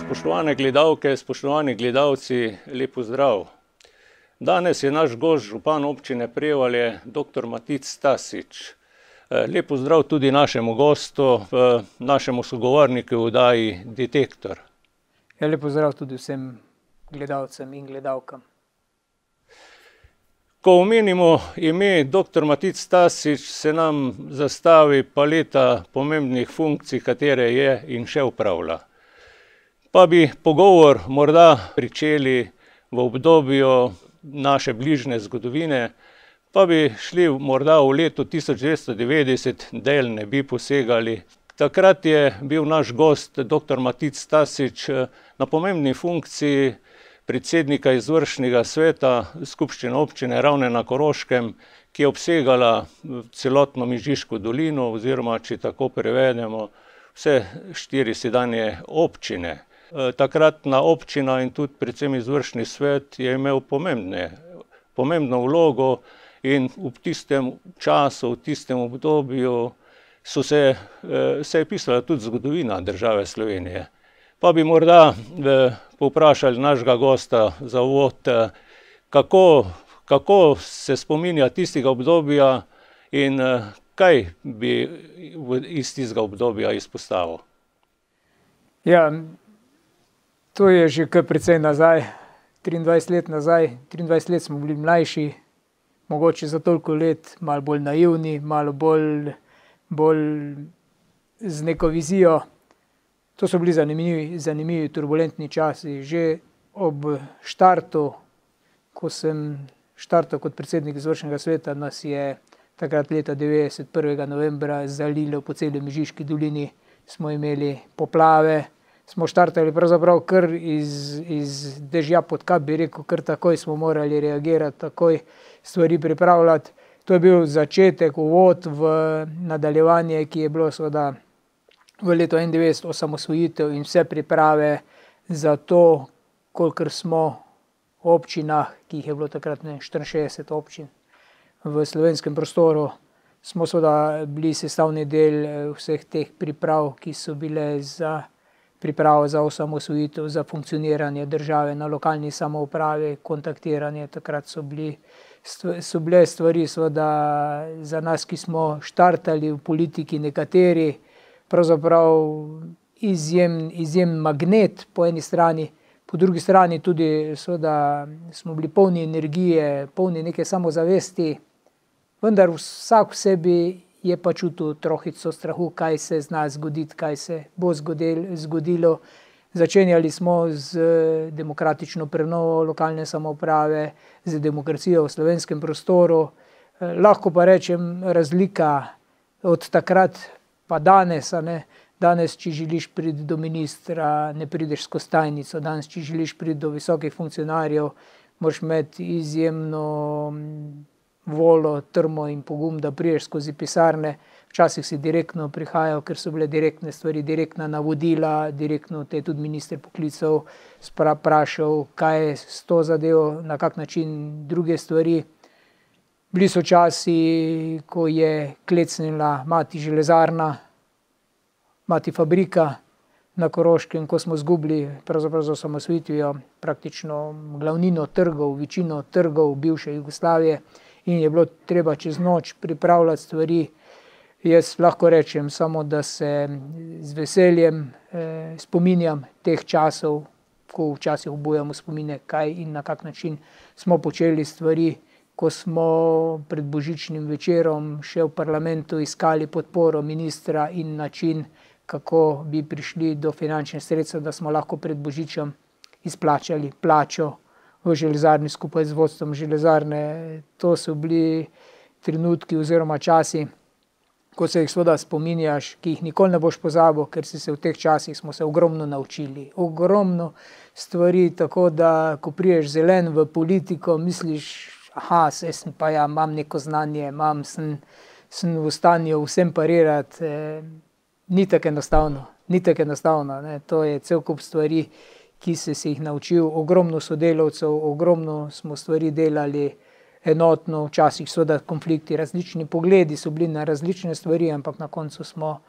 Spoštovane gledalke, spoštovani gledalci, lep pozdrav. Danes je naš gost župan občine Prevalje, dr. Matic Stasič. Lep pozdrav tudi našemu gostu, našemu sogovorniku v oddaji Detektor. Lep pozdrav tudi vsem gledalcem in gledalkam. Ko omenimo ime dr. Matic Stasič, se nam zastavi paleta pomembnih funkcij, katere je in še opravlja. Pa bi pogovor morda pričeli v obdobju naše bližnje zgodovine, pa bi šli morda v letu 1990, del ne bi posegali. Takrat je bil naš gost dr. Matic Stasič na pomembni funkciji predsednika izvršnega sveta skupščine občine Ravne na Koroškem, ki je obsegala celotno Mežiško dolino oziroma, če tako prevedemo, vse 4 sedanje občine. Takratna občina in tudi predvsem izvršni svet je imel pomembno vlogo in v tistem času, v tistem obdobju se je pisala tudi zgodovina države Slovenije. Pa bi morda povprašali našega gosta za uvod, kako se spominja tistega obdobja in kaj bi iz tistega obdobja izpostavil. Ja, to je že kar precej nazaj, 23 let nazaj. 23 let smo bili mlajši, mogoče za toliko let malo bolj naivni, malo bolj z neko vizijo. To so bili zanimivi turbulentni časi. Že ob štartu, ko sem štartal kot predsednik izvršnega sveta, nas je takrat leta 90, 1. novembra zalilo po celi Mežiški dolini, smo imeli poplave. Smo štartali pravzaprav kar iz dežja pod kap, bi rekel, kar takoj smo morali reagirati, takoj stvari pripravljati. To je bil začetek, uvod v nadaljevanje, ki je bilo seveda v letu 91 osamosvojitev in vse priprave za to, kolikor smo v občinah, ki jih je bilo takrat 64 občin v slovenskem prostoru, smo seveda bili sestavni del vseh teh priprav, ki so bile za pripravo za osamosvojitev, za funkcioniranje države na lokalni samoupravi, kontaktiranje. Takrat so bile stvari seveda za nas, ki smo štartali v politiki, nekateri pravzaprav izjemen magnet po eni strani, po drugi strani tudi seveda smo bili polni energije, polni neke samozavesti, vendar vsak v sebi je pa čutil trohico strahu, kaj se zna zgoditi, kaj se bo zgodilo. Začenjali smo z demokratično prenovo lokalne samouprave, z demokracijo v slovenskem prostoru. Lahko pa rečem, razlika od takrat pa danes, danes, če želiš priti do ministra, ne prideš skozi tajnico, danes, če želiš priti do visokih funkcionarjev, moraš imeti izjemno volo, trmo in pogum, da priješ skozi pisarne. Včasih si direktno prihajal, ker so bile direktne stvari, direktna navodila, direktno te je tudi minister poklical, vprašal, kaj je s to zadevo, na kak način druge stvari. Bili so časi, ko je klecnila mati železarna, mati fabrika na Koroškem, ko smo izgubili pravzaprav z osamosvojitvijo praktično glavnino trgov, večino trgov bivše Jugoslavije, in je bilo treba čez noč pripravljati stvari. Jaz lahko rečem samo, da se z veseljem spominjam teh časov, ko včasih obujamo spomine, kaj in na kak način smo počeli stvari, ko smo pred božičnim večerom še v parlamentu iskali podporo ministra in način, kako bi prišli do finančnih sredstev, da smo lahko pred božičem izplačali plačo v železarni skupaj z vodstvom železarne. To so bili trenutki oziroma časi, ko se jih seveda spominjaš, ki jih nikoli ne boš pozabil, ker si se v teh časih smo se ogromno naučili. Ogromno stvari, tako da ko priješ zelen v politiko, misliš, saj sem pa ja, imam neko znanje, sem v stanju vsem parirati. Ni tako enostavno, to je cel kup stvari, ki si jih naučil, ogromno sodelavcev, ogromno smo stvari delali enotno, včasih seveda konflikti, različni pogledi so bili na različne stvari, ampak na koncu smo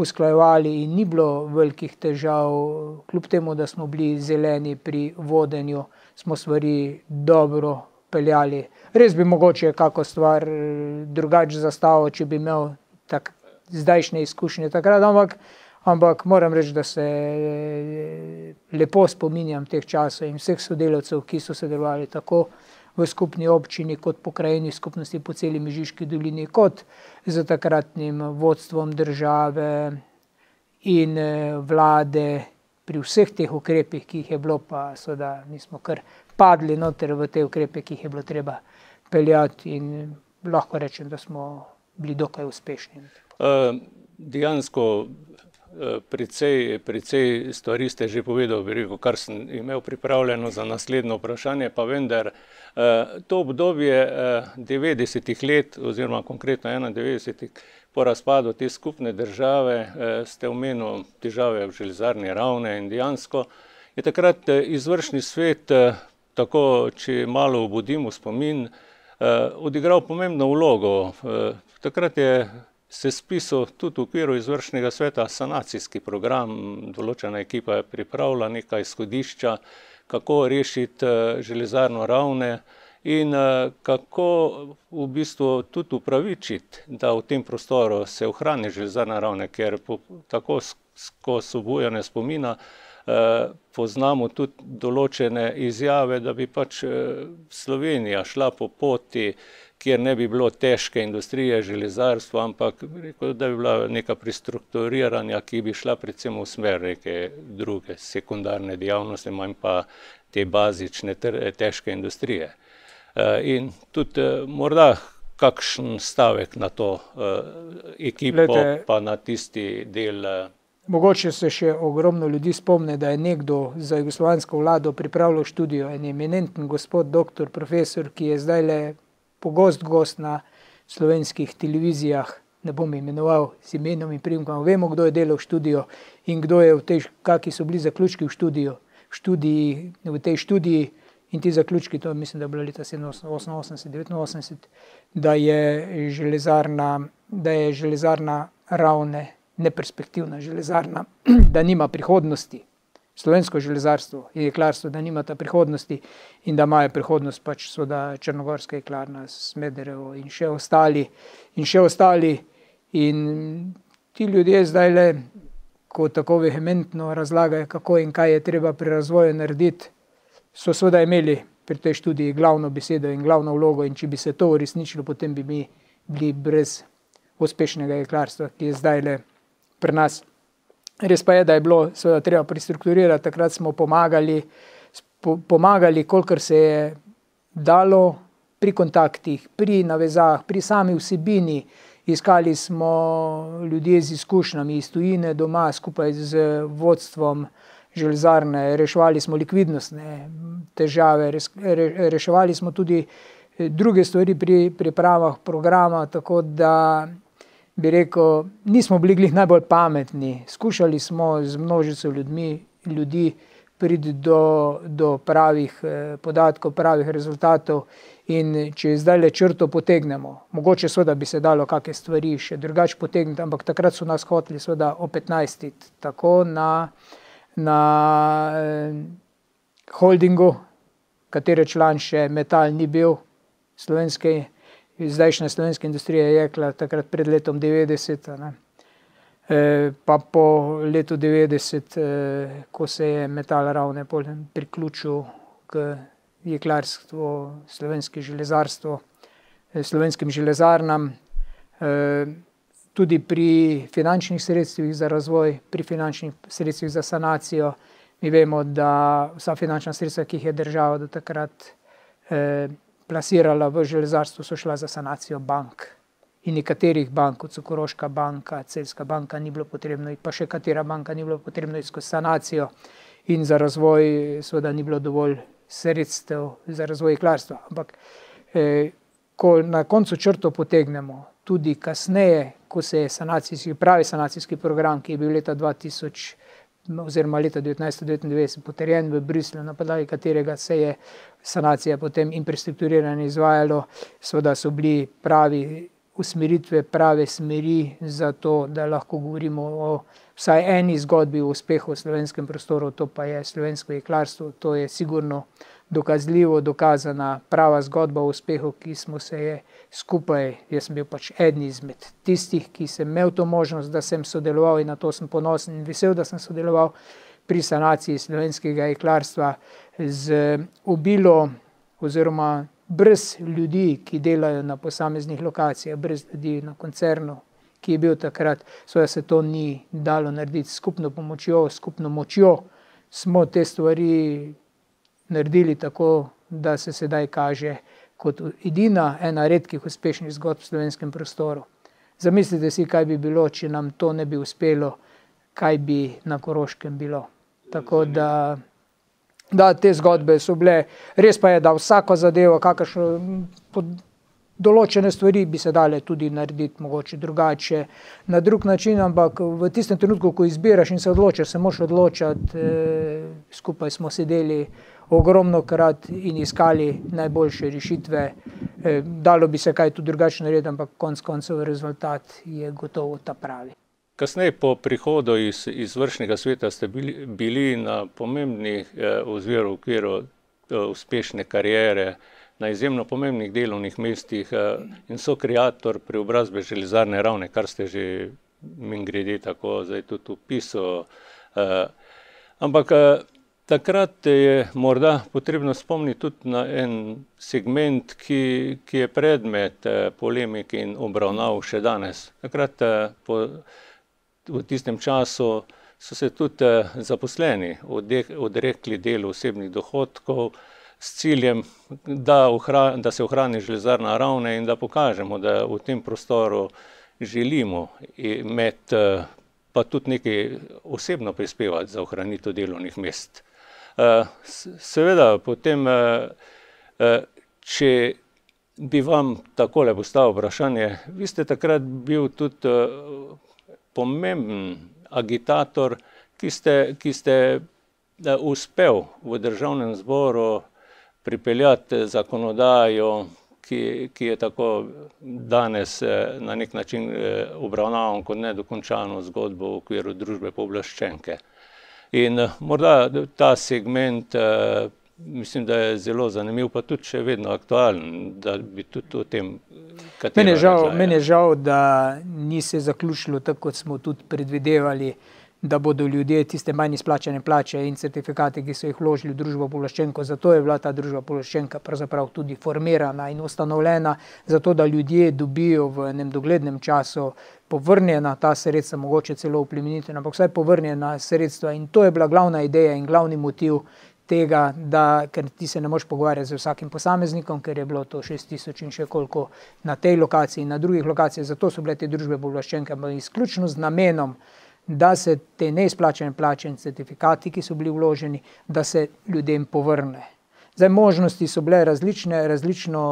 usklajevali in ni bilo velikih težav, kljub temu, da smo bili zeleni pri vodenju, smo stvari dobro peljali. Res bi mogoče kako stvar drugače zastavil, če bi imel zdajšnje izkušnje takrat, ampak moram reči, da se lepo spominjam teh časov in vseh sodelavcev, ki so sodelovali tako v skupni občini kot pokrajinni skupnosti po celi Mežiški dolini, kot z takratnim vodstvom države in vlade pri vseh teh ukrepih, ki jih je bilo, pa seveda mi smo kar padli noter v te ukrepe, ki jih je bilo treba peljati in lahko rečem, da smo bili dokaj uspešni. Dejansko precej stvari ste že povedal, kar sem imel pripravljeno za naslednjo vprašanje, pa vendar to obdobje 90-ih let oziroma konkretno 91-ih po razpadu te skupne države ste omenil težave v železarni Ravne in dejansko je takrat izvršni svet, tako če malo obudimo spomin, odigral pomembno vlogo. Takrat je se spisal tudi v okviru izvršnega sveta sanacijski program, določena ekipa je pripravila nekaj izhodišča, kako rešiti železarno Ravne in kako v bistvu tudi upravičiti, da v tem prostoru se ohrani železarna Ravne, ker tako skozi obujanje spomina poznamo tudi določene izjave, da bi pač Slovenija šla po poti, kjer ne bi bilo težke industrije, železarstva, ampak da bi bila neka prestrukturiranja, ki bi šla predvsem v smer neke druge sekundarne dejavnosti, manj pa te bazične težke industrije. In tudi morda kakšen stavek na to ekipo, pa na tisti del. Mogoče se še ogromno ljudi spomne, da je nekdo za jugoslovansko vlado pripravljal študijo, en eminenten gospod, doktor, profesor, ki je zdajle pogost gost na slovenskih televizijah, ne bom imenoval z imenom in priimkom, vemo, kdo je delal študijo in kdo je kakšni so bili zaključki v tej študiji in ti zaključki, to mislim, da je bilo leta 87, da je železarna Ravne neperspektivna železarna, da nima prihodnosti. Slovensko železarstvo in jeklarstvo, da nimata prihodnosti in da imajo prihodnost pač seveda Črnogorska jeklarna, Smederevo in še ostali. In ti ljudje zdajle, ko tako vehementno razlagajo, kako in kaj je treba pri razvoju narediti, so seveda imeli pri tej študiji glavno besedo in glavno vlogo in če bi se to uresničilo, potem bi mi bili brez uspešnega jeklarstva, ki je zdajle pri nas. Res pa je, da je bilo seveda treba prestrukturirati, takrat smo pomagali, kolikor se je dalo pri kontaktih, pri navezah, pri sami vsebini. Iskali smo ljudje z izkušnjami iz tujine doma skupaj z vodstvom železarne, reševali smo likvidnostne težave, reševali smo tudi druge stvari pri pripravah programa, tako da bi rekel, nismo bili glih najbolj pametni. Skušali smo z množico ljudi priti do pravih podatkov, pravih rezultatov in če zdaj le črto potegnemo, mogoče seveda bi se dalo kakšne stvari še drugače potegniti, ampak takrat so nas hoteli seveda opetnajstiti, tako na holdingu, katere član še Metal ni bil, zdajšnja slovenska industrija je jekla takrat pred letom 90, pa po letu 90, ko se je Metal Ravne priključil k jeklarstvu, slovenskim železarnam, tudi pri finančnih sredstvih za razvoj, pri finančnih sredstvih za sanacijo. Mi vemo, da vsa finančna sredstva, ki jih je država do takrat plasirala v železarstvo, so šla za sanacijo bank. In nekaterih bank, kot so Koroška banka, Celjska banka, ni bilo potrebno, pa še katera banka ni bilo potrebno skozi sanacijo in za razvoj seveda ni bilo dovolj sredstev za razvoj jeklarstva. Ampak ko na koncu črto potegnemo, tudi kasneje, ko se je pravi sanacijski program, ki je bil leta 2000 oziroma leta 1999 potrjen v Bruslju, na podlagi katerega se je sanacija potem in prestrukturiranje izvajalo, seveda so bili pravi usmeritve, prave smeri za to, da lahko govorimo o vsaj eni zgodbi o uspehu v slovenskem prostoru, to pa je slovensko jeklarstvo. To je sigurno dokazljivo, dokazana prava zgodba o uspehu, ki smo se je skupaj, jaz sem bil pač eden izmed tistih, ki sem imel to možnost, da sem sodeloval in na to sem ponosen in vesel, da sem sodeloval pri sanaciji slovenskega jeklarstva z obilo oziroma brez ljudi, ki delajo na posameznih lokacijah, brez ljudi na koncernu, ki je bil takrat, seveda se to ni dalo narediti skupno pomočjo, skupno močjo, smo te stvari naredili tako, da se sedaj kaže kot edina ena redkih uspešnih zgodb v slovenskem prostoru. Zamislite si, kaj bi bilo, če nam to ne bi uspelo, kaj bi na Koroškem bilo. Tako da te zgodbe so bile, res pa je, da vsako zadevo, kakršno določene stvari bi se dale tudi narediti mogoče drugače, na drug način, ampak v tistem trenutku, ko izbiraš in se odločaš, se moraš odločati, skupaj smo sedeli ogromno krat in iskali najboljše rešitve. Dalo bi se kaj tudi drugače narediti, ampak konec koncev rezultat je gotovo ta pravi. Kasneje po prihodu iz izvršnega sveta ste bili na pomembnih oziroma v okviru uspešne kariere, na izjemno pomembnih delovnih mestih in sokreator preobrazbe železarne Ravne, kar ste že mimogrede tako zdaj tudi opisal. Ampak takrat je morda potrebno spomniti tudi na en segment, ki je predmet polemik in obravnav še danes. Takrat v tistem času so se tudi zaposleni odrekli delu osebnih dohodkov s ciljem, da se ohrani železarna Ravne in da pokažemo, da v tem prostoru želimo imeti pa tudi nekaj osebno prispevati za ohranitev delovnih mest. Seveda potem, če bi vam takole postavil vprašanje, vi ste takrat bil tudi pomemben agitator, ki ste uspel v Državnem zboru pripeljati zakonodajo, ki je tako danes na nek način obravnavan kot nedokončano zgodbo v okviru družbe pooblaščenke. In morda ta segment, mislim, da je zelo zanimiv, pa tudi še vedno aktualen, da bi tudi o tem Meni je žal, da ni se zaključilo tako, kot smo tudi predvidevali, da bodo ljudje tiste manj izplačane plače in certifikate, ki so jih vložili v družbo pooblaščenko, zato je bila ta družba pooblaščenka pravzaprav tudi formirana in ustanovljena, zato da ljudje dobijo v enem doglednem času povrnjena ta sredstva, mogoče celo oplemenitena, ampak vsaj povrnjena sredstva, in to je bila glavna ideja in glavni motiv tega, ker ti se ne moreš pogovarjati z vsakim posameznikom, ker je bilo to 6000 in še koliko na tej lokaciji in na drugih lokacijah, zato so bile te družbe pooblaščenke, ampak izključno z namenom, da se te neizplačene plače in certifikati, ki so bili vloženi, da se ljudem povrne. Zdaj, možnosti so bile različno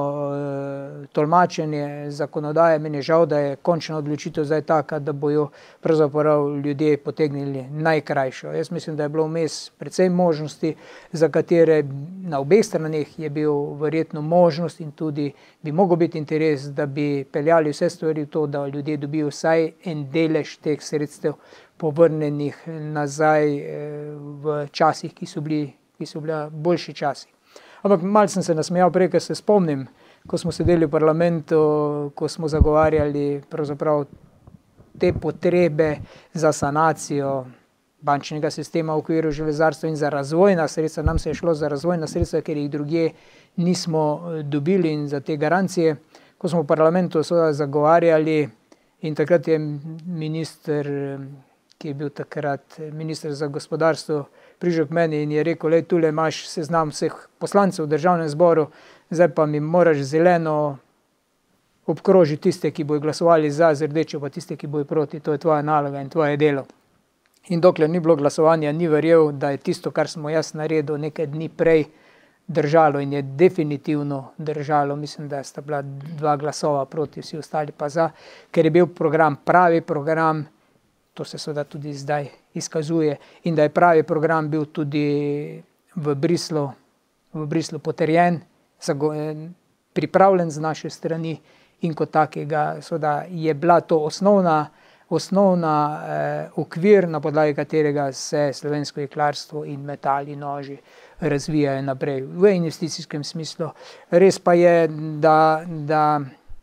tolmačenje zakonodaje. Meni je žal, da je končna odločitev zdaj taka, da bojo pravzaprav ljudje potegnili najkrajšo. Jaz mislim, da je bilo vmes precej možnosti, za katere na obeh straneh je bil verjetno možnost in tudi bi mogel biti interes, da bi peljali vse stvari v to, da ljudje dobijo vsaj en delež teh sredstev povrnenih nazaj v časih, ki so bili boljši časi. Ampak malo sem se nasmejal prej, ker se spomnim, ko smo sedeli v parlamentu, ko smo zagovarjali pravzaprav te potrebe za sanacijo bančnega sistema v okviru železarstva in za razvojna sredstva. Nam se je šlo za razvojna sredstva, ker jih drugje nismo dobili, in za te garancije. Ko smo v parlamentu seveda zagovarjali, in takrat je minister, ki je bil takrat minister za gospodarstvo, prišel k meni in je rekel: "Lej, tule imaš seznam vseh poslancev v Državnem zboru, zdaj pa mi moraš zeleno obkrožiti tiste, ki bojo glasovali za, z rdečo pa tiste, ki bojo proti, to je tvoja naloga in tvoje delo." In dokler ni bilo glasovanja, ni verjel, da je tisto, kar smo jaz naredil nekaj dni prej, držalo, in je definitivno držalo. Mislim, da sta bila 2 glasova proti, vsi ostali pa za, ker je bil program pravi program. To se seveda tudi zdaj izkazuje, in da je pravi program bil tudi v Bruslju potrjen, pripravljen z naše strani in kot takega je bila to osnovna okvir, na podlagi katerega se slovensko jeklarstvo in metal in noži razvijajo naprej v investicijskem smislu. Res pa je, da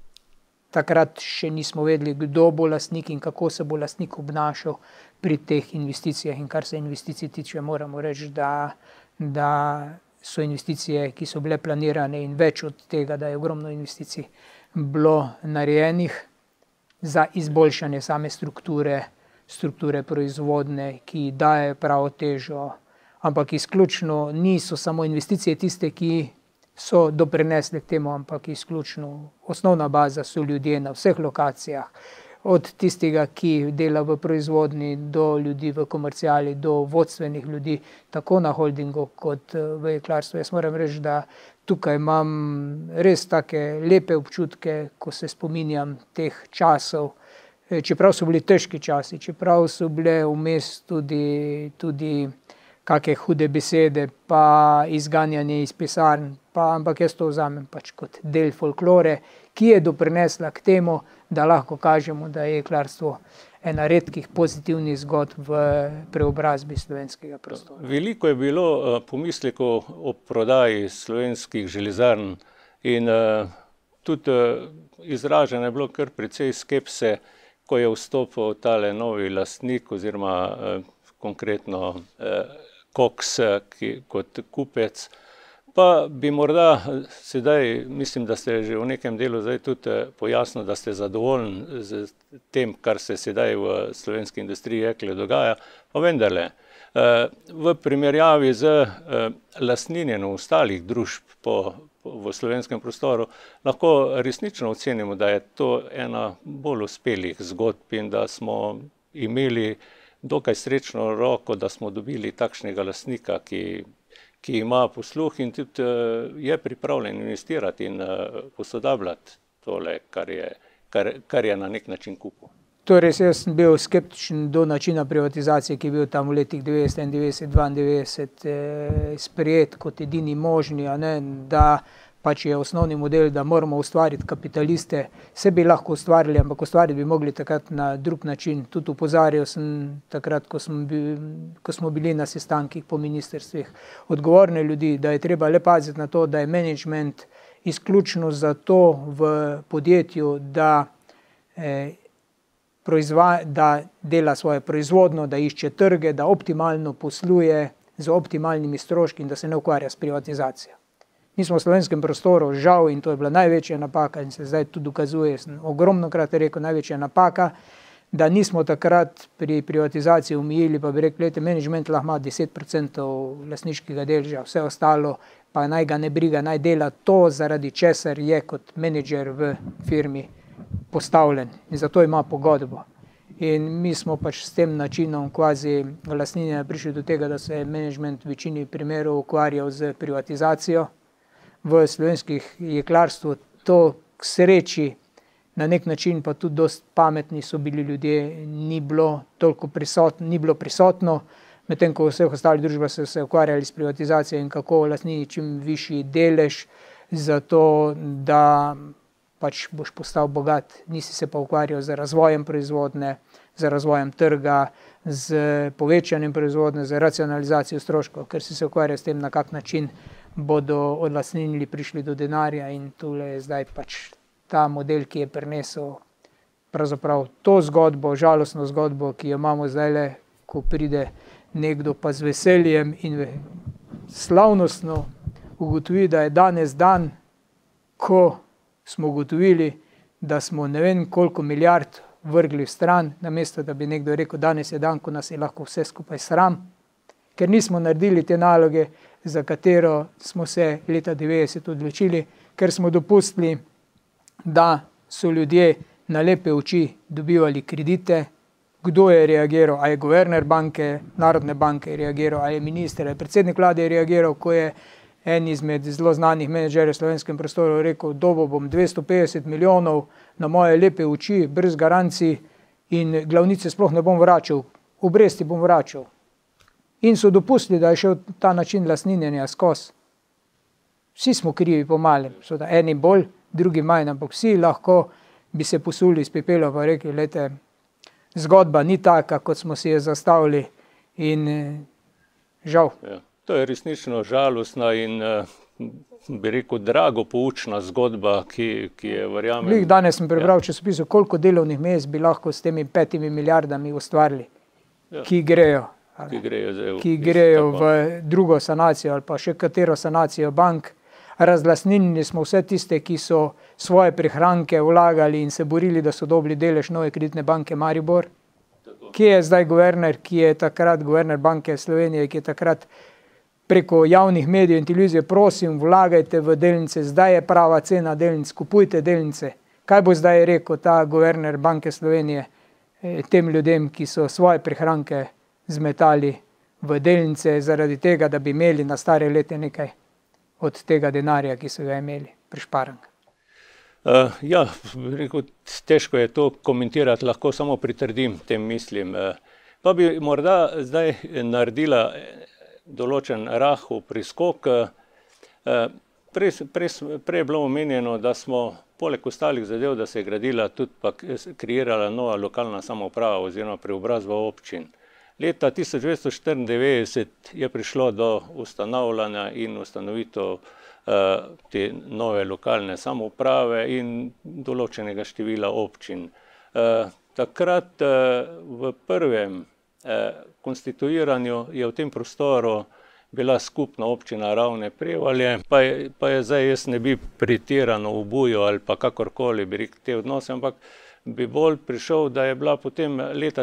takrat še nismo vedeli, kdo bo lastnik in kako se bo lastnik obnašal pri teh investicijah. In kar se investicij tiče, moramo reči, da so investicije, ki so bile planirane in več od tega, da je ogromno investicij bilo narejenih za izboljšanje same strukture proizvodne, ki daje pravo težo, ampak izključno niso samo investicije tiste, ki so doprinesli k temu, ampak izključno osnovna baza so ljudje na vseh lokacijah, od tistega, ki dela v proizvodni, do ljudi v komerciali, do vodstvenih ljudi, tako na holdingu kot v jeklarstvu. Jaz moram reči, da tukaj imam res take lepe občutke, ko se spominjam teh časov, čeprav so bili težki časi, čeprav so bile vmes tudi kakšne hude besede, pa izganjanje iz pisarn, ampak jaz to vzamem pač kot del folklore, ki je doprinesla k temu, da lahko kažemo, da je jeklarstvo ena redkih pozitivnih zgodb v preobrazbi slovenskega prostora. Veliko je bilo pomislekov o prodaji slovenskih železarn in tudi izraženo je bilo kar precej skepse, ko je vstopil tale novi lastnik oziroma konkretno Koks kot kupec. Pa bi morda sedaj, mislim, da ste že v nekem delu zdaj tudi pojasnili, da ste zadovoljni z tem, kar se sedaj v slovenski industriji jekle dogaja, pa vendarle, v primerjavi z lastninjenjem ostalih družb v slovenskem prostoru, lahko resnično ocenimo, da je to ena bolj uspelih zgodb in da smo imeli dokaj srečno roko, da smo dobili takšnega lastnika, ki ima posluh in tudi je pripravljen investirati in posodabljati tole, kar je na nek način kupil. Torej, jaz sem bil skeptičen do načina privatizacije, ki je bil tam v letih 1991, 1992 sprejet kot edini možni, da pač je osnovni model, da moramo ustvariti kapitaliste. Vse bi lahko ustvarili, ampak ustvariti bi mogli takrat na drug način. Tudi opozarjal sem takrat, ko smo bili na sestankih po ministrstvih, odgovorne ljudi, da je treba le paziti na to, da je management izključno za to v podjetju, da dela svoje proizvodno, da išče trge, da optimalno posluje z optimalnimi stroški in da se ne ukvarja s privatizacijo. Mi smo v slovenskem prostoru, žal, in to je bila največja napaka in se zdaj tudi dokazuje, sem ogromnokrat rekel, največja napaka, da nismo takrat pri privatizaciji omejili, pa bi rekli, management lahko ima 10% lastniškega deleža, vse ostalo pa naj ga ne briga, naj dela to, zaradi česar je kot menedžer v firmi postavljen in zato ima pogodbo. In mi smo pač s tem načinom kvazi lastninjenja prišli do tega, da se je management v večini primerov ukvarjal z privatizacijo. V slovenskih jeklarstvu to k sreči na nek način pa tudi dosti pametni so bili ljudje, ni bilo prisotno, medtem ko v vseh ostalih družbah so se ukvarjali s privatizacijo in kako lastnini čim višji delež, zato da pač boš postal bogat, nisi se pa ukvarjal z razvojem proizvodne, z razvojem trga, z povečanjem proizvodne, z racionalizacijo stroškov, ker si se ukvarjal s tem, na kak način bodo odlastninili prišli do denarja in tule je zdaj pač ta model, ki je prinesel pravzaprav to zgodbo, žalostno zgodbo, ki jo imamo zdajle, ko pride nekdo pa z veseljem in slavnostno ugotovi, da je danes dan, ko smo ugotovili, da smo ne vem koliko milijard vrgli v stran, namesto da bi nekdo rekel, danes je dan, ko nas je lahko vse skupaj sram, ker nismo naredili te naloge, za katero smo se leta 90 odločili, ker smo dopustili, da so ljudje na lepe oči dobivali kredite. Kdo je reagiral? A je guverner banke, Narodne banke reagiral, a je minister, a je predsednik vlade reagiral, ko je en izmed zelo znanih menedžerjev v slovenskem prostoru rekel, dobil bom 250 milijonov na moje lepe oči, brez garancij in glavnice sploh ne bom vračal, obresti bom vračal. In so dopustili, da je šel ta način lastninjenja skozi. Vsi smo krivi po malem, eni bolj, drugi manj, ampak vsi lahko bi se posuli s pepelom pa rekli, glejte, zgodba ni taka, kot smo si jo zastavili in žal. Ja, to je resnično žalostna in bi rekel drago poučna zgodba, ki je, verjamem. Danes sem prebral v časopisu, koliko delovnih mest bi lahko s temi 5 milijardami ustvarili, ki grejo v drugo sanacijo ali pa še katero sanacijo bank. Razlastninili smo vse tiste, ki so svoje prihranke vlagali in se borili, da so dobili delež Nove kreditne banke Maribor. Kje je zdaj guverner, ki je takrat guverner Banke Slovenije, ki je takrat preko javnih medijev in televizije, prosim, vlagajte v delnice, zdaj je prava cena delnic, kupujte delnice. Kaj bo zdaj rekel ta guverner Banke Slovenije tem ljudem, ki so svoje prihranke zmetali v delnice zaradi tega, da bi imeli na stare lete nekaj od tega denarja, ki so ga imeli prišparan? Ja, rekel, težko je to komentirati, lahko samo pritrdim tem mislim. Pa bi morda zdaj naredila določen rahel priskok. Prej je bilo omenjeno, da smo poleg ostalih zadev, da se je gradila tudi pa kreirala nova lokalna samouprava oziroma preobrazba občin. Leta 1994 je prišlo do ustanavljanja in ustanovitev te nove lokalne samouprave in določenega števila občin. Takrat v prvem konstituiranju je v tem prostoru bila skupna občina Ravne - Prevalje, pa je zdaj, jaz ne bi pretirano obujal ali pa kakorkoli bi rekel te odnose, ampak bi bolj prišel, da je bila potem leta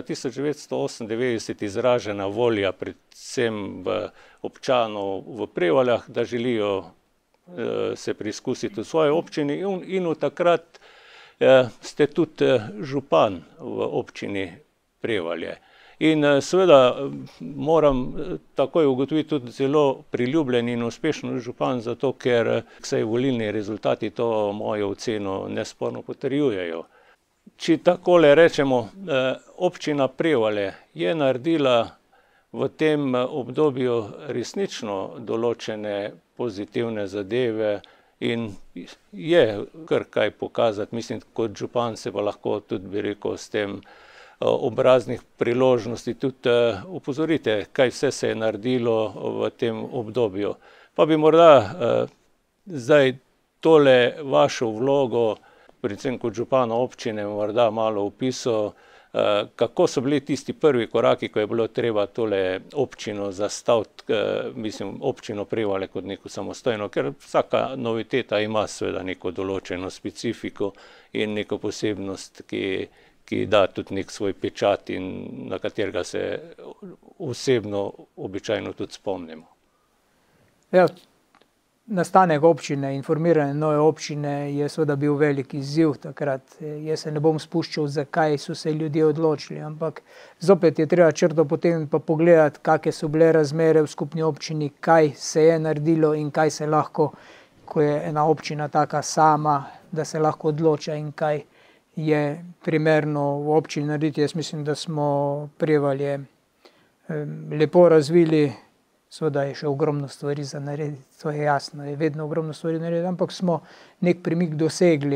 1998 izražena volja predvsem občanov v Prevaljah, da želijo se preizkusiti v svoji občini in v takrat ste tudi župan v občini Prevalje. In seveda moram takoj ugotoviti tudi zelo priljubljen in uspešen župan, zato ker saj volilni rezultati to mojo oceno nesporno potrjujejo. Če takole rečemo, občina Prevalje je naredila v tem obdobju resnično določene pozitivne zadeve in je kar kaj pokazati. Mislim, kot župan se pa lahko tudi, bi rekel, s tem ob raznih priložnosti tudi opozorite, kaj vse se je naredilo v tem obdobju. Pa bi morda zdaj tole vašo vlogo, predvsem kot župana občine, morda malo opisal, kako so bili tisti prvi koraki, ko je bilo treba tole občino zastaviti, mislim, občino Prevalje kot neko samostojno, ker vsaka noviteta ima seveda neko določeno specifiko in neko posebnost, ki da tudi nek svoj pečat in na katerega se osebno običajno tudi spomnimo. Ja, nastanek občine, informiranje nove občine je seveda bil velik izziv takrat. Jaz se ne bom spuščal, zakaj so se ljudje odločili, ampak zopet je treba črto potem pa pogledati, kakšne so bile razmere v skupni občini, kaj se je naredilo in kaj se lahko, ko je ena občina taka sama, da se lahko odloča in kaj je primerno v občini narediti. Jaz mislim, da smo Prevalje lepo razvili. Seveda je še ogromno stvari za narediti, to je jasno, je vedno ogromno stvari narediti, ampak smo nek premik dosegli.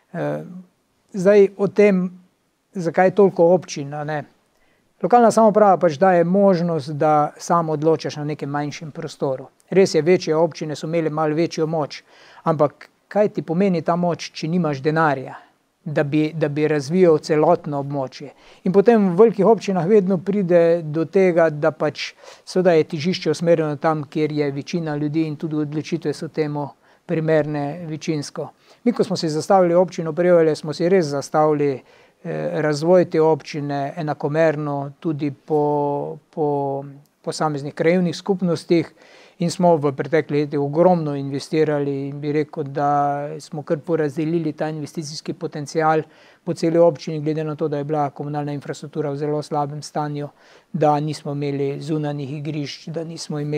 Zdaj o tem, zakaj toliko občin, ne? Lokalna samouprava pač daje možnost, da sam odločaš na nekem manjšem prostoru. Res je, večje občine so imeli malo večjo moč, ampak kaj ti pomeni ta moč, če nimaš denarja, da bi razvijal celotno območje. In potem v velikih občinah vedno pride do tega, da pač seveda je težišče usmerjeno tam, kjer je večina ljudi in tudi odločitve so temu primerne večinsko. Mi, ko smo si zastavili občino Prevalje, smo si res zastavili razvoj te občine enakomerno tudi po posameznih krajevnih skupnostih in smo v preteklih letih ogromno investirali in bi rekel, da smo kar porazdelili ta investicijski potencial po celi občini, glede na to, da je bila komunalna infrastruktura v zelo slabem stanju, da nismo imeli zunanjih igrišč, da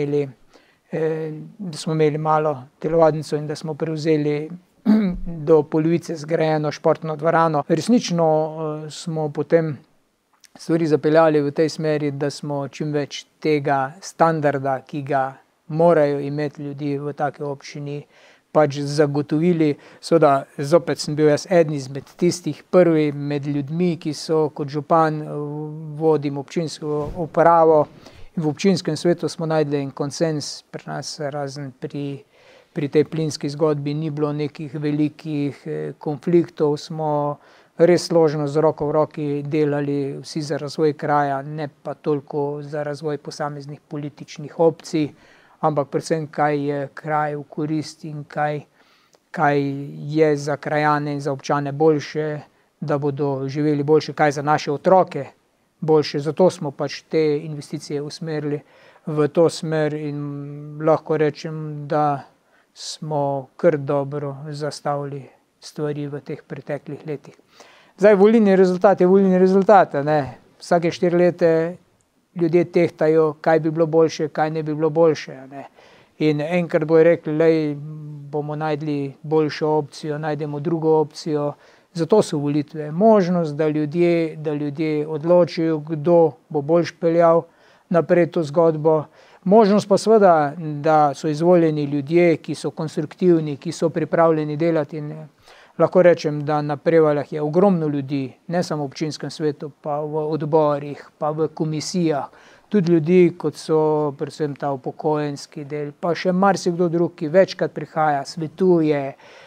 smo imeli malo telovadnico in da smo prevzeli do polovice zgrajeno športno dvorano. Resnično smo potem stvari zapeljali v tej smeri, da smo čim več tega standarda, ki ga morajo imeti ljudi v taki občini, pač zagotovili, seveda zopet sem bil jaz eden izmed tistih prvi med ljudmi, ki so kot župan vodim občinsko upravo in v občinskem svetu smo najdli en konsens, pri nas razen pri tej plinski zgodbi ni bilo nekih velikih konfliktov, smo res složno z roko v roki delali vsi za razvoj kraja, ne pa toliko za razvoj posameznih političnih opcij, ampak predvsem kaj je kraj v korist in kaj je za krajane in za občane boljše, da bodo živeli boljše, kaj za naše otroke boljše. Zato smo pač te investicije usmerili v to smer in lahko rečem, da smo kar dobro zastavili stvari v teh preteklih letih. Zdaj, volilni rezultat je volilni rezultat, ne? Vsake 4 leta ljudje tehtajo, kaj bi bilo boljše, kaj ne bi bilo boljše, ne? In enkrat bojo rekli, lej, bomo najdli boljšo opcijo, najdemo drugo opcijo. Zato so volitve možnost, da ljudje odločijo, kdo bo boljš peljal naprej to zgodbo. Možnost pa seveda, da so izvoljeni ljudje, ki so konstruktivni, ki so pripravljeni delati in lahko rečem, da na Prevaljah je ogromno ljudi, ne samo v občinskem svetu, pa v odborih, pa v komisijah, tudi ljudi, kot so predvsem ta upokojenski del, pa še marsikdo drug, ki večkrat prihaja, svetuje,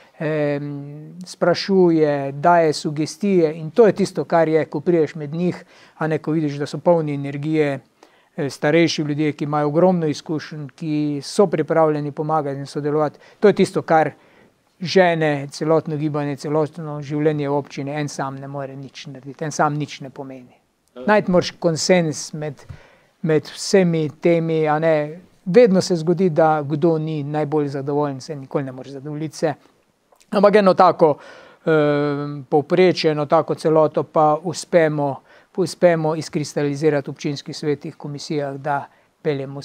sprašuje, daje sugestije in to je tisto, kar je, ko prideš med njih, a ne ko vidiš, da so polni energije, starejši ljudje, ki imajo ogromno izkušenj, ki so pripravljeni pomagati in sodelovati. To je tisto, kar žene celotno gibanje, celotno življenje v občini. En sam ne more nič narediti, en sam nič ne pomeni. Najti moraš konsens med vsemi temi, a ne. Vedno se zgodi, da kdo ni najbolj zadovoljen, se nikoli ne more zadovoljiti se. Ampak eno tako povprečje, eno tako celoto pa uspemo izkristalizirati v občinskih svetih, komisijah, da peljemo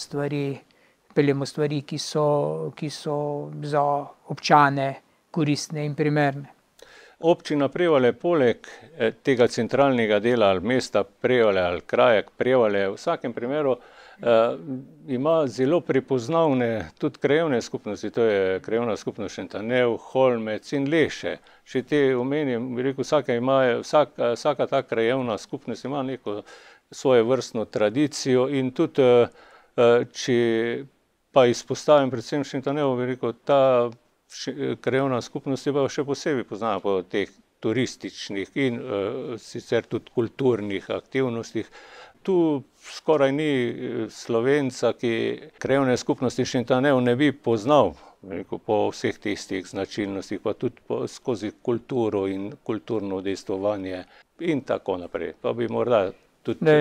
stvari, ki so za občane koristne in primerne. Občina Prevalje poleg tega centralnega dela ali mesta Prevalje ali kraja Prevalje v vsakem primeru ima zelo prepoznavne tudi krajevne skupnosti, to je krajevna skupnost Šentjernej, Holmec in Leše. Če te omenim, bi rekel, vsaka ta krajevna skupnost ima neko svoje vrstno tradicijo in tudi, če pa izpostavim predvsem Šentjernej, bi rekel, ta krajevna skupnost je pa še posebej poznana po teh turističnih in sicer tudi kulturnih aktivnostih. Tu skoraj ni Slovenca, ki krajevne skupnosti Šentjernej ne bi poznal, po vseh tistih značilnostih, pa tudi skozi kulturo in kulturno udejstvovanje in tako naprej. Pa bi morda tudi...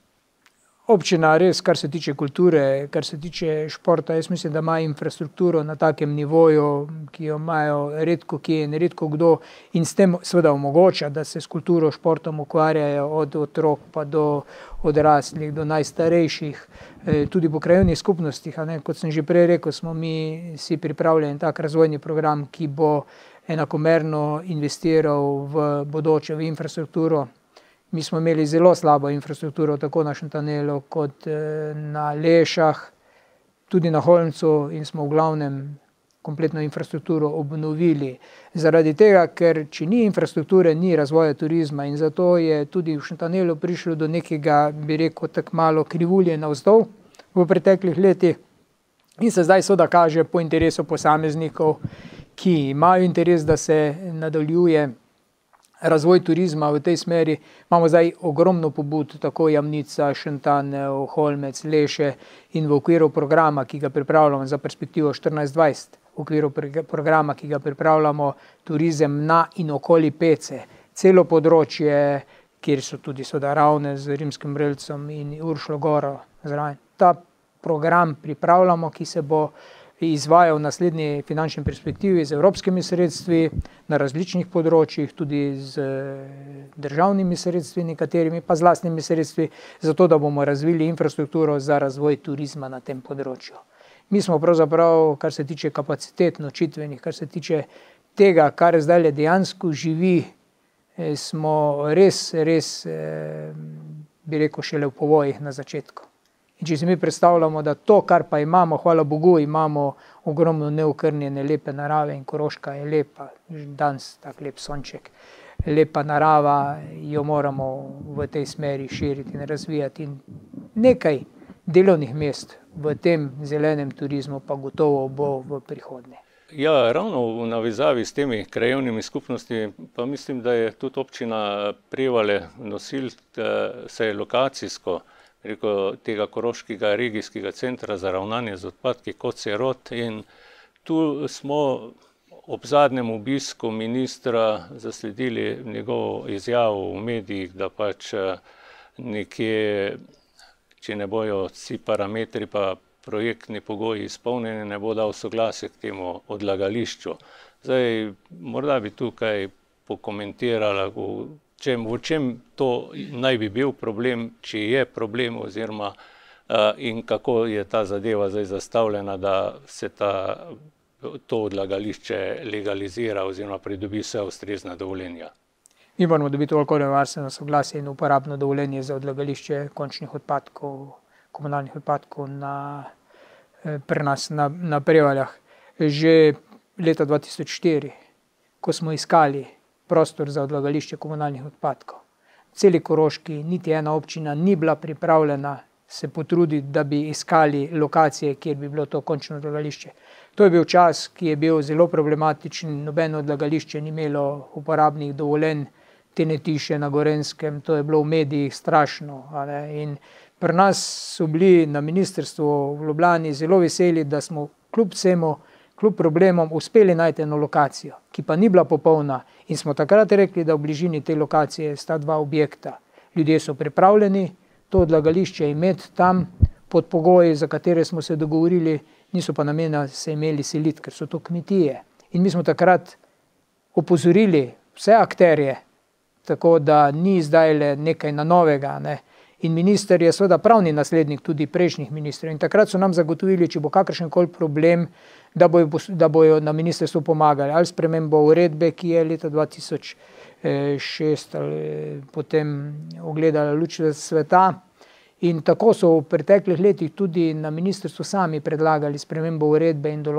Občina res, kar se tiče kulture, kar se tiče športa, jaz mislim, da ima infrastrukturo na takem nivoju, ki jo imajo redko kje in redko kdo in s tem seveda omogoča, da se s kulturo, športom ukvarjajo od otrok pa do odraslih, do najstarejših, tudi po krajevnih skupnostih. Kot sem že prej rekel, smo mi si pripravljeni tak razvojni program, ki bo enakomerno investiral v bodoče, v infrastrukturo. Mi smo imeli zelo slabo infrastrukturo, tako na Šentjerneju kot na Lešah, tudi na Holmcu in smo v glavnem kompletno infrastrukturo obnovili. Zaradi tega, ker če ni infrastrukture, ni razvoja turizma in zato je tudi v Šentjerneju prišlo do nekega, bi rekel, tako malo krivulje navzdol v preteklih letih in se zdaj seveda kaže po interesu posameznikov, ki imajo interes, da se nadaljuje razvoj turizma v tej smeri. Imamo zdaj ogromno pobud, tako Jamnica, Šentjernej, Holmec, Leše in v okviru programa, ki ga pripravljamo za perspektivo 14-20, v okviru programa, ki ga pripravljamo turizem na in okoli Pece, celo področje, kjer so tudi seveda Ravne z Rimskim relcem in Uršljo goro zraven. Ta program pripravljamo, ki se bo izvajal v naslednji finančni perspektivi z evropskimi sredstvi na različnih področjih, tudi z državnimi sredstvi, nekaterimi pa z lastnimi sredstvi, zato da bomo razvili infrastrukturo za razvoj turizma na tem področju. Mi smo pravzaprav, kar se tiče kapacitet nočitvenih, kar se tiče tega, kar zdaj dejansko živi, smo res, bi rekel, šele v povojih na začetku. In če si mi predstavljamo, da to, kar pa imamo, hvala Bogu, imamo ogromno neokrnjene lepe narave in Koroška je lepa, danes tak lep sonček, lepa narava, jo moramo v tej smeri širiti in razvijati. In nekaj delovnih mest v tem zelenem turizmu pa gotovo bo v prihodnje. Ja, ravno v navezavi s temi krajevnimi skupnostmi, pa mislim, da je tudi občina Prevalje nosilc, se je lokacijsko preko tega koroškega regijskega centra za ravnanje z odpadki Kocje Rod, in tu smo ob zadnjem obisku ministra zasledili njegovo izjavo v medijih, da pač nekje, če ne bojo vsi parametri pa projektni pogoji izpolnjeni, ne bo dal soglasje k temu odlagališču. Zdaj, morda bi tukaj pokomentirala, v čem to naj bi bil problem, če je problem, oziroma in kako je ta zadeva zdaj zastavljena, da se to odlagališče legalizira oziroma pridobi vse ustrezna dovoljenja. Mi moramo dobiti okoljevarstveno soglasje in uporabno dovoljenje za odlagališče končnih odpadkov, komunalnih odpadkov pri nas na Prevaljah. Že leta 2004, ko smo iskali prostor za odlagališče komunalnih odpadkov, celi Koroški niti ena občina ni bila pripravljena se potruditi, da bi iskali lokacije, kjer bi bilo to končno odlagališče. To je bil čas, ki je bil zelo problematičen, nobeno odlagališče ni imelo uporabnih dovoljenj, Tenetiše na Gorenjskem, to je bilo v medijih strašno. In pri nas so bili na ministrstvu v Ljubljani zelo veseli, da smo kljub problemom uspeli najti eno lokacijo, ki pa ni bila popolna, in smo takrat rekli, da v bližini te lokacije sta dva objekta. Ljudje so pripravljeni to odlagališče imeti tam pod pogoji, za katere smo se dogovorili, niso pa namena se imeli seliti, ker so to kmetije. In mi smo takrat opozorili vse akterje, tako da ni zdaj nekaj na novega. In minister je seveda pravni naslednik tudi prejšnjih ministrov. In takrat so nam zagotovili, če bo kakršenkoli problem, da bojo na ministrstvu pomagali. Ali spremembo uredbe, ki je leta 2006 potem ugledala luč sveta. In tako so v preteklih letih tudi na ministrstvu sami predlagali spremembo uredbe in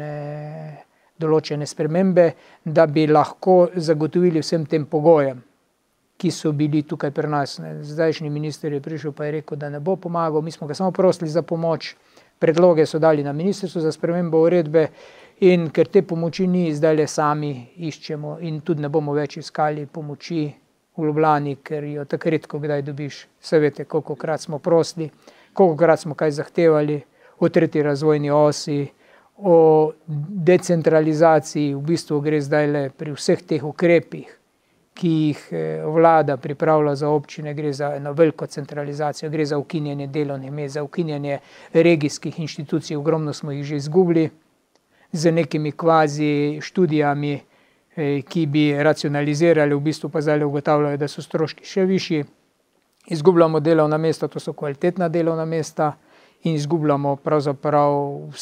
določene spremembe, da bi lahko zagotovili vsem tem pogojem, ki so bili tukaj pri nas. Zdajšnji minister je prišel pa je rekel, da ne bo pomagal, mi smo ga samo prosili za pomoč, predloge so dali na ministrstvo za spremembo uredbe, in ker te pomoči ni, zdaj le sami iščemo in tudi ne bomo več iskali pomoči v Ljubljani, ker jo tako redko kdaj dobiš. Saj veste, kolikokrat smo prosili, kolikokrat smo kaj zahtevali o tretji razvojni osi, o decentralizaciji. V bistvu gre zdaj le pri vseh teh ukrepih, ki jih vlada pripravlja za občine, gre za eno veliko centralizacijo, gre za ukinjanje delovnih mest, za ukinjanje regijskih inštitucij, ogromno smo jih že izgubili, z nekimi kvazi študijami, ki bi racionalizirali, v bistvu pa zdaj ugotavljajo, da so stroški še višji. Izgubljamo delovna mesta, to so kvalitetna delovna mesta, in izgubljamo pravzaprav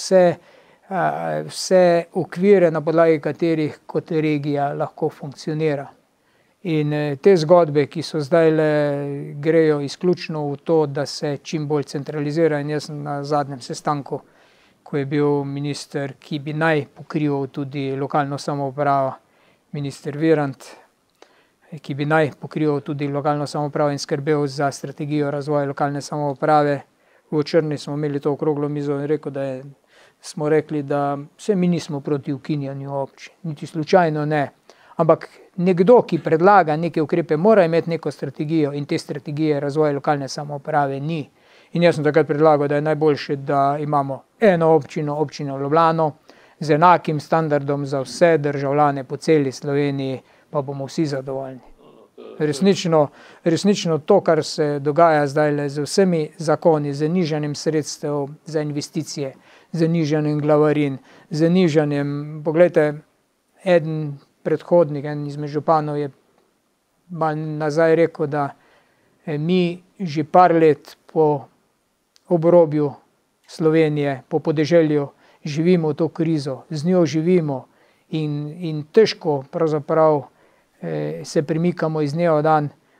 vse okvire, na podlagi katerih kot regija lahko funkcionira. In te zgodbe, ki so zdaj grejo izključno v to, da se čim bolj centralizira, in jaz sem na zadnjem sestanku, ko je bil minister, ki bi naj pokrival tudi lokalno samoupravo, minister Virant, ki bi naj pokrival tudi lokalno samoupravo in skrbel za strategijo razvoja lokalne samouprave. V Črni smo imeli to okroglo mizo in smo rekli, da se mi nismo proti ukinjanju občin, niti slučajno ne. Ampak nekdo, ki predlaga neke ukrepe, mora imeti neko strategijo, in te strategije razvoja lokalne samouprave ni. In jaz sem takrat predlagal, da je najboljše, da imamo eno občino, občino Ljubljano, z enakim standardom za vse državljane po celi Sloveniji, pa bomo vsi zadovoljni. Resnično to, kar se dogaja zdaj z vsemi zakoni, z nižanjem sredstev za investicije, z nižanjem glavarin, z nižanjem, poglejte, eden predhodnik, en izmed županov je malo nazaj rekel, da mi že par let po obrobju Slovenije, po podeželju živimo to krizo, z njo živimo in težko pravzaprav se premikamo iz dneva v dan.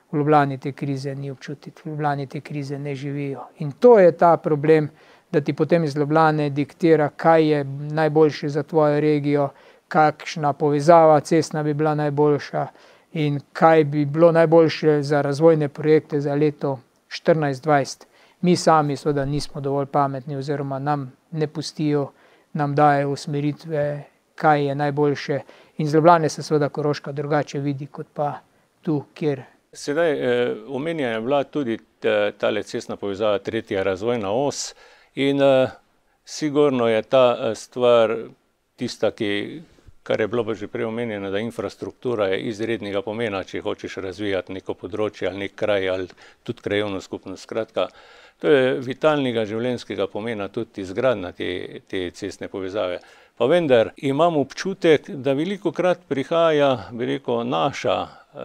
V Ljubljani te krize ni občutiti, v Ljubljani te krize ne živijo. In to je ta problem, da ti potem iz Ljubljane diktira, kaj je najboljše za tvojo regijo, kakšna povezava cestna bi bila najboljša in kaj bi bilo najboljše za razvojne projekte za leto 14-20. Mi sami seveda nismo dovolj pametni oziroma nam ne pustijo, nam dajo usmeritve, kaj je najboljše. In z Ljubljane se seveda Koroška drugače vidi kot pa tu, kjer. Sedaj omenjena je bila tudi tale cestna povezava, tretja razvojna os in sigurno je ta stvar tista, kar je bilo pa že prej omenjeno, da infrastruktura je izrednega pomena, če hočeš razvijati neko področje ali nek kraj ali tudi krajevno skupnost. Skratka, to je vitalnega življenjskega pomena tudi izgradnja te cestne povezave. Pa vendar imam občutek, da velikokrat prihaja, bi rekel, naša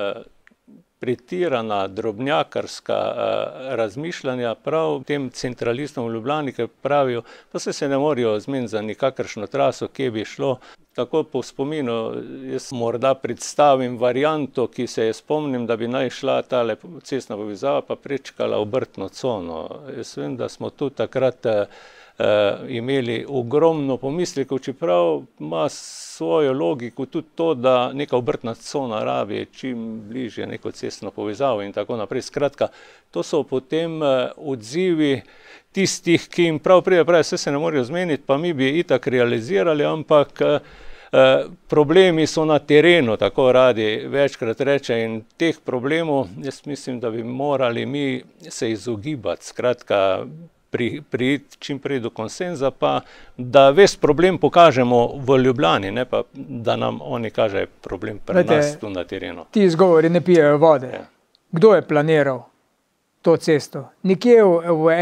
pretirana drobnjakarska razmišljanja prav tem centralistom v Ljubljani, ki pravijo, pa se ne morajo zmeniti za nikakršno traso, kje bi šlo. Tako po spominu, jaz morda predstavim varianto, ki se je spomnim, da bi naj šla tale cestna povezava pa prečkala obrtno cono. Jaz vem, da smo tu takrat imeli ogromno pomislekov, čeprav ima svojo logiko tudi to, da neka obrtna cona rabi čim bližje neko cestno povezavo in tako naprej. Skratka, to so potem odzivi tistih, ki jim pravi, vse se ne morajo zmeniti, pa mi bi itak realizirali, ampak problemi so na terenu, tako radi večkrat reče, in teh problemov jaz mislim, da bi morali mi se izogibati. Skratka, priti čim prej do konsenza, pa da ves problem pokažemo v Ljubljani, ne pa da nam oni kažejo problem pri nas tu na terenu. Ti izgovori ne pijejo vode. Ja. Kdo je planiral to cesto? Nekje v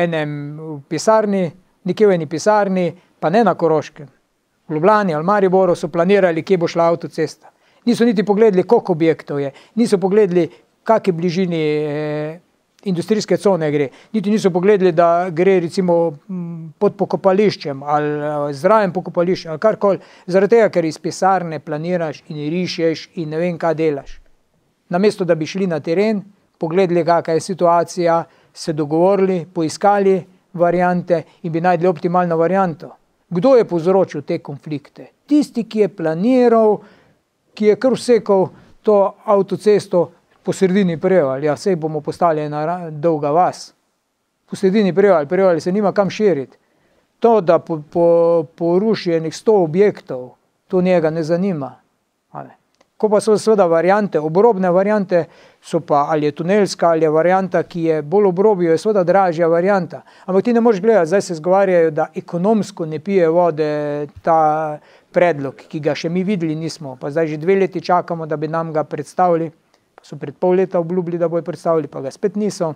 eni pisarni, pa ne na Koroškem. V Ljubljani ali Mariboru so planirali, kje bo šla avtocesta. Niso niti pogledali, koliko objektov je, niso pogledali, kakšni bližini industrijske cone gre. Niti niso pogledali, da gre recimo pod pokopališčem ali zraven pokopališča ali karkoli. Zaradi tega, ker iz pisarne planiraš in rišeš in ne vem, kaj delaš. Namesto, da bi šli na teren, pogledali, kakšna je situacija, se dogovorili, poiskali variante in bi najdli optimalno varianto. Kdo je povzročil te konflikte? Tisti, ki je planiral, ki je kar vsekal to avtocesto po sredini Prevalj. Ja, sej bomo postali ena dolga vas. Po sredini Prevalj se nima kam širiti. To, da poruši enih 100 objektov, to njega ne zanima. Ko pa so seveda variante, obrobne variante, so pa ali je tunelska ali je varianta, ki je bolj obrobjo, je seveda dražja varianta. Ampak ti ne moreš gledati, zdaj se zgovarjajo, da ekonomsko ne pije vode ta predlog, ki ga še mi videli nismo. Pa zdaj že 2 leti čakamo, da bi nam ga predstavili. Pa so pred pol leta obljubili, da bojo predstavili, pa ga spet niso.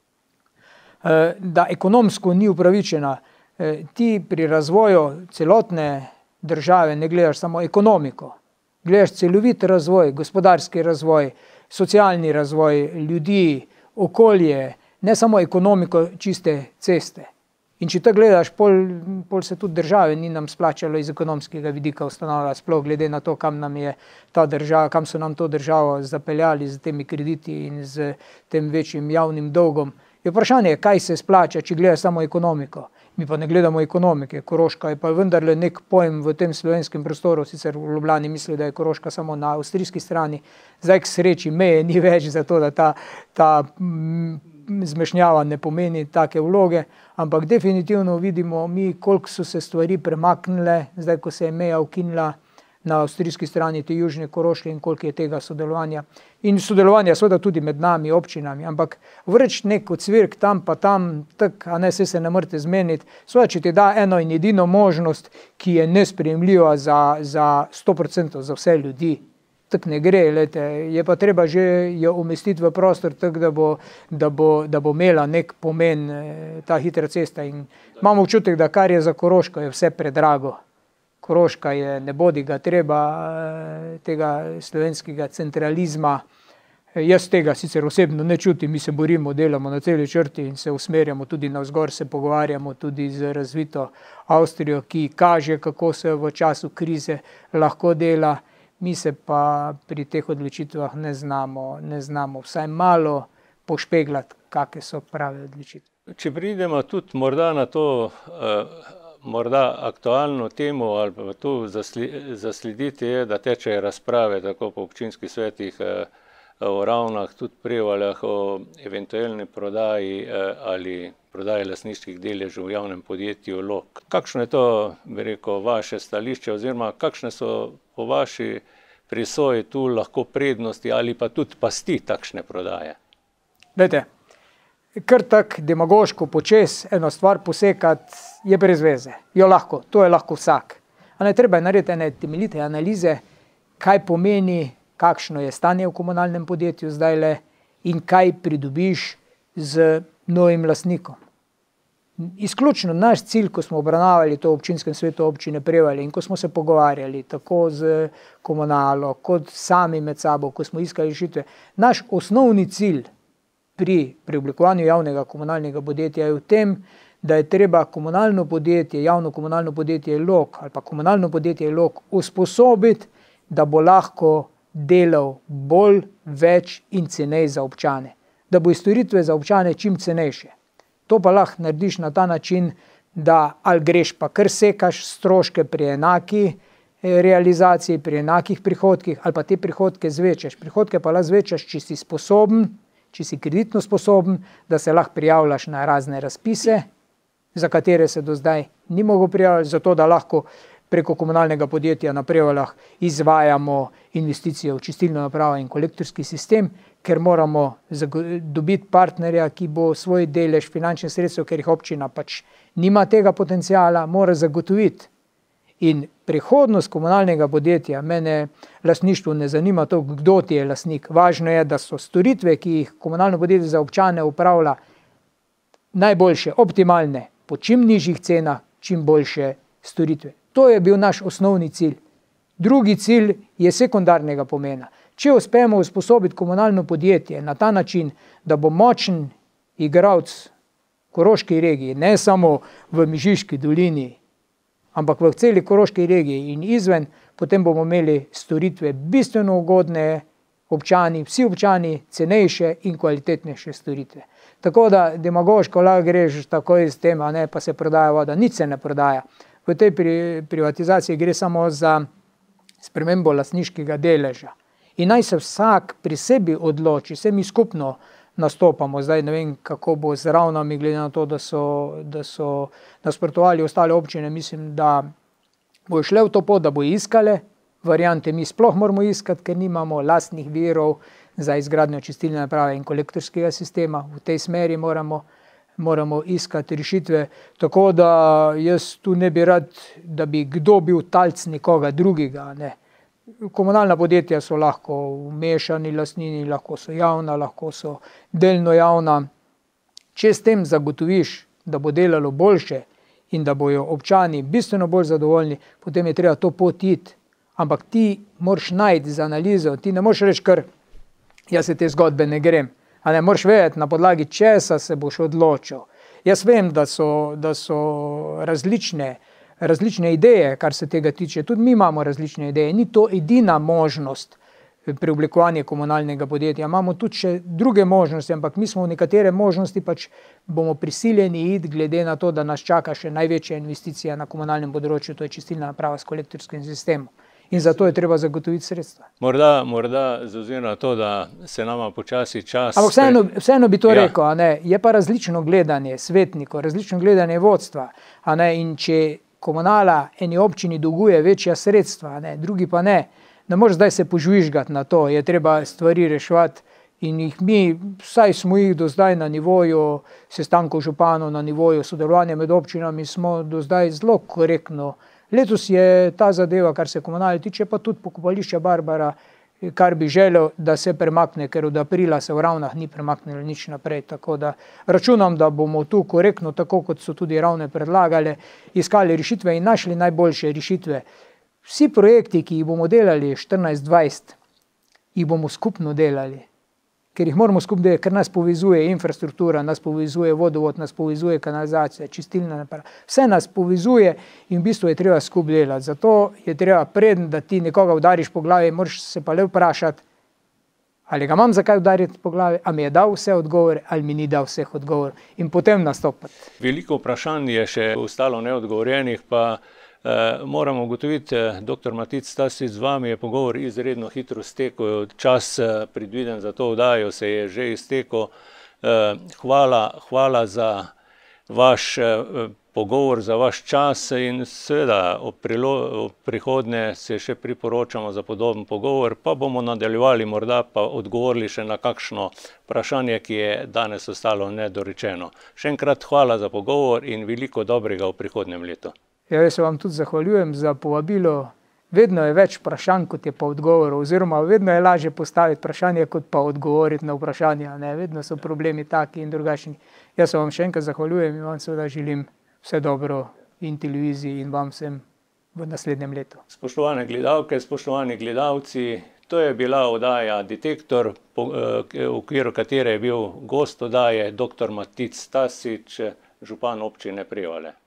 Da ekonomsko ni upravičena. Ti pri razvoju celotne države ne gledaš samo ekonomiko. Gledaš celovit razvoj, gospodarski razvoj, socialni razvoj ljudi, okolje, ne samo ekonomiko čiste ceste. In če to gledaš, pol se tudi države ni nam splačalo iz ekonomskega vidika ustanavljati, sploh glede na to, kam so nam to državo zapeljali z temi krediti in z tem večjim javnim dolgom. Je vprašanje, kaj se splača, če gledaš samo ekonomiko. Mi pa ne gledamo ekonomike. Koroška je pa vendarle nek pojem v tem slovenskem prostoru, sicer v Ljubljani misli, da je Koroška samo na avstrijski strani. Zdaj k sreči meje ni več za to, da ta zmešnjava ne pomeni take vloge, ampak definitivno vidimo mi, koliko so se stvari premaknile, zdaj ko se je meja ukinila na avstrijski strani te južne Koroške in koliko je tega sodelovanja. In sodelovanja seveda tudi med nami, občinami, ampak vreč nek ocvirk tam pa tam, tak, a ne se ne morete zmeniti. Seveda, če ti da eno in edino možnost, ki je nesprejemljiva za 100% za vse ljudi, tak ne gre, lete, je pa treba že jo umestiti v prostor, tak, da bo imela nek pomen ta hitra cesta. In imamo občutek, da kar je za Koroško, je vse predrago. Koroška je, ne bodi ga treba, tega slovenskega centralizma. Jaz tega sicer osebno ne čutim, mi se borimo, delamo na celi črti in se usmerjamo tudi navzgor, se pogovarjamo tudi z razvito Avstrijo, ki kaže, kako se v času krize lahko dela. Mi se pa pri teh odločitvah ne znamo vsaj malo pošpeglati, kakšne so prave odločitve. Če pridemo tudi morda na to morda aktualno temo ali pa tu zaslediti je, da tečejo razprave tako po občinskih svetih o Ravnah, tudi Prevaljah, o eventualni prodaji ali prodaji lastniških deležev v javnem podjetju Log. Kakšno je to, bi rekel, vaše stališče oziroma kakšne so po vaši presoji tu lahko prednosti ali pa tudi pasti takšne prodaje? Glejte, kar tak demagoško počez eno stvar posekati je brez veze. Jo lahko, to je lahko vsak. A ne treba je narediti ene temeljite analize, kaj pomeni, kakšno je stanje v komunalnem podjetju zdajle in kaj pridobiš z novim lastnikom. Izključno naš cilj, ko smo obravnavali to v občinskem svetu občine Prevalje in ko smo se pogovarjali tako z komunalo kot sami med sabo, ko smo iskali rešitve, naš osnovni cilj pri preoblikovanju javnega komunalnega podjetja je v tem, da je treba komunalno podjetje, javno komunalno podjetje Log ali pa komunalno podjetje Log usposobiti, da bo lahko delal bolj, več in cenej za občane. Da bo storitve za občane čim cenejše. To pa lahko narediš na ta način, da ali greš pa kar sekaš stroške pri enaki realizaciji, pri enakih prihodkih, ali pa te prihodke zvečaš. Prihodke pa lahko zvečaš, če si sposoben, če si kreditno sposoben, da se lahko prijavljaš na razne razpise, za katere se do zdaj ni mogel prijavljati, zato da lahko preko komunalnega podjetja na Prevaljah izvajamo investicije v čistilno napravo in kolektorski sistem, ker moramo dobiti partnerja, ki bo svoj delež finančnih sredstev, ker jih občina pač nima tega potencijala, mora zagotoviti. In prihodnost komunalnega podjetja, mene lastništvo ne zanima to, kdo ti je lastnik. Važno je, da so storitve, ki jih komunalno podjetje za občane upravlja, najboljše, optimalne, po čim nižjih cenah, čim boljše storitve. To je bil naš osnovni cilj. Drugi cilj je sekundarnega pomena. Če uspemo usposobiti komunalno podjetje na ta način, da bo močen igralec v Koroški regiji, ne samo v Mežiški dolini, ampak v celi Koroški regiji in izven, potem bomo imeli storitve bistveno ugodneje občani, vsi občani cenejše in kvalitetnejše storitve. Tako da demagoško lahko greš takoj s tem, a ne pa se prodaja voda, nič se ne prodaja. V tej privatizaciji gre samo za spremembo lastniškega deleža. In naj se vsak pri sebi odloči, vse mi skupno nastopamo, zdaj ne vem, kako bo z Ravnami, glede na to, da so nasprotovali ostale občine, mislim, da bo šle v to pot, da bo iskale variante, mi sploh moramo iskati, ker nimamo lastnih virov za izgradnjo čistilne naprave in kolektorskega sistema. V tej smeri moramo iskati rešitve, tako da jaz tu ne bi rad, da bi kdo bil talc nekoga drugega, ne. Komunalna podjetja so lahko v mešani lastnini, lahko so javna, lahko so delno javna. Če s tem zagotoviš, da bo delalo boljše in da bojo občani bistveno bolj zadovoljni, potem je treba to pot iti. Ampak ti moraš najti z analizo, ti ne moreš reči kar, jaz se te zgodbe ne grem. A ne moraš vedeti, na podlagi česa se boš odločil. Jaz vem, da so različne ideje, kar se tega tiče. Tudi mi imamo različne ideje. Ni to edina možnost pri oblikovanju komunalnega podjetja. Imamo tudi še druge možnosti, ampak mi smo v nekatere možnosti pač bomo prisiljeni iti glede na to, da nas čaka še največja investicija na komunalnem področju, to je čistilna naprava s kolektorskim sistemom. In zato je treba zagotoviti sredstva. Morda zauzirno na to, da se nama počasi čas... Ampak vseeno bi to rekel, a ne, je pa različno gledanje svetnikov, različno gledanje vodstva, a ne, in če komunala eni občini dolguje večja sredstva, a ne, drugi pa ne, ne moreš zdaj se požvižgati na to, je treba stvari reševati in jih mi, vsaj smo jih do zdaj na nivoju sestankov županov, na nivoju sodelovanja med občinami, smo do zdaj zelo korektno. Letos je ta zadeva, kar se komunale tiče, pa tudi pokopališča Barbara, kar bi želel, da se premakne, ker od aprila se v Ravnah ni premaknilo nič naprej. Tako da računam, da bomo tu korektno, tako kot so tudi Ravne predlagale, iskali rešitve in našli najboljše rešitve. Vsi projekti, ki jih bomo delali 14-20, jih bomo skupno delali. Ker jih moramo skupaj delati, ker nas povezuje infrastruktura, nas povezuje vodovod, nas povezuje kanalizacija, čistilna naprava. Vse nas povezuje in v bistvu je treba skupaj delati. Zato je treba preden, da ti nekoga udariš po glavi, moraš se pa le vprašati, Ali ga imam zakaj udariti po glavi, ali mi je dal vse odgovore, ali mi ni dal vseh odgovorov in potem nastopati. Veliko vprašanj je še ostalo neodgovorjenih, pa moramo ugotoviti, dr. Matic Stasič, z vami je pogovor izredno hitro stekel, čas predviden za to oddajo se je že iztekel. Hvala za vaš pogovor, za vaš čas in seveda ob prihodnje se še priporočamo za podoben pogovor, pa bomo nadaljevali, morda pa odgovorili še na kakšno vprašanje, ki je danes ostalo nedorečeno. Še enkrat hvala za pogovor in veliko dobrega v prihodnjem letu. Ja, jaz se vam tudi zahvaljujem za povabilo. Vedno je več vprašanj, kot je pa odgovorov, oziroma vedno je lažje postaviti vprašanje, kot pa odgovoriti na vprašanja. Vedno so problemi taki in drugačni. Jaz se vam še enkrat zahvaljujem in vam seveda želim vse dobro in televiziji in vam vsem v naslednjem letu. Spoštovane gledalke, spoštovani gledalci, to je bila oddaja Detektor, v okviru katere je bil gost oddaje dr. Matic Stasič, župan občine Prevalje.